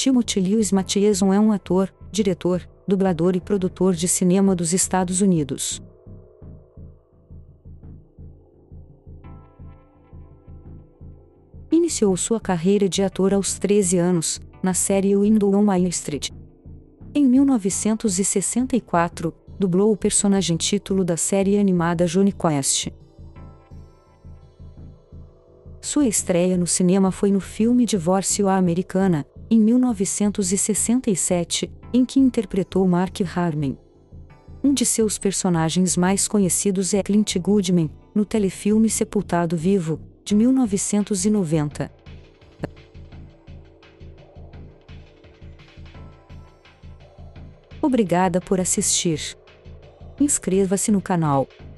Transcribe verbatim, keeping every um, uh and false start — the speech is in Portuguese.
Timothy Lewis Mathieson é um ator, diretor, dublador e produtor de cinema dos Estados Unidos. Iniciou sua carreira de ator aos treze anos, na série Window on Main Street. Em mil novecentos e sessenta e quatro, dublou o personagem título da série animada Jonny Quest. Sua estreia no cinema foi no filme Divórcio à Americana, em mil novecentos e sessenta e sete, em que interpretou Mark Harmon. Um de seus personagens mais conhecidos é Clint Goodman, no telefilme Sepultado Vivo, de mil novecentos e noventa. Obrigada por assistir. Inscreva-se no canal.